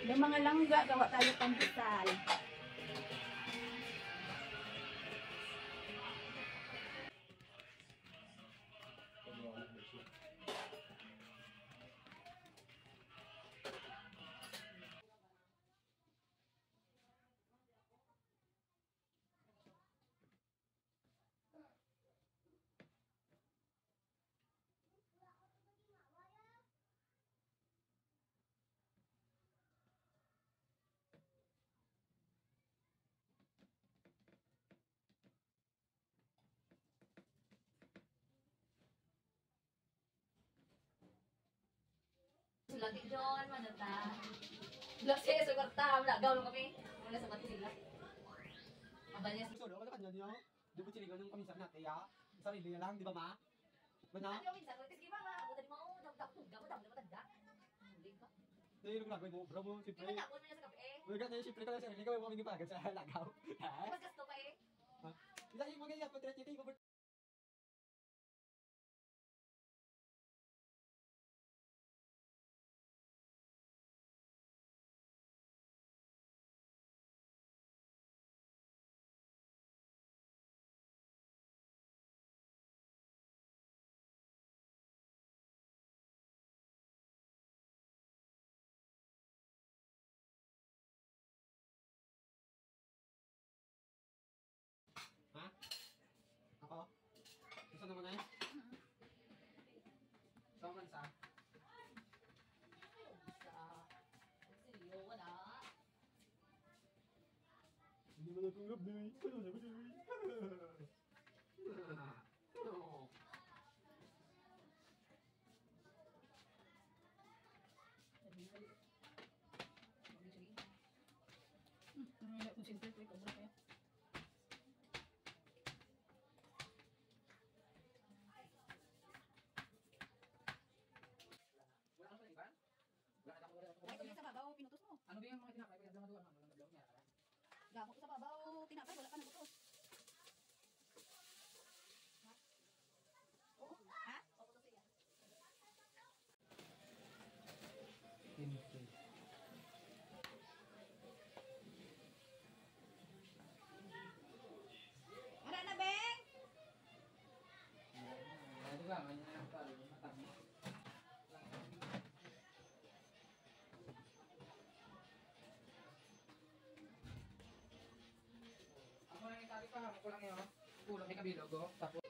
Yung mga langga, gawa tayo pandesal. Lagi John, mana ta? Lagi sa kwarta, nagaw lang kami. Wala sa Manila. Abanya sa Solo, wala kanya niyo. Di ba sinigaw ng kamisar natin, ya? Sarili na lang, di ba ma? Bana? ano minsan, kasi gimana? Ako tadi mau dam matanda. Hindi ka. Dahil yung nagawin mo, bro mo, Di siyempre. ba tapon mo niya sa kape? Wala ka, siyempre ka lang sarili ka, may mga pagod sa lagaw. Mas gasto pa eh. Isa yung mga yan, patret nito, yung ha? Ako? Gusto naman na eh? Saan man sa? Silyo, wala. Hindi mo natulog, Noy. Ano na ba, Noy? Kung siyempre ko, ikaw kayo. Ay, sa babaw, pinutos mo. Ano ba yung mga tinapay? Kaya dama-dama, walang naglaw niya. Gamo ko sa babaw, tinapay, wala pa nabutos. Oo, ha? Ara na, Beng! Ano ba? Manyan pa, matami. Ako lang yung tali pa, kulang yun. Kulang may kabilog, oh. Tapos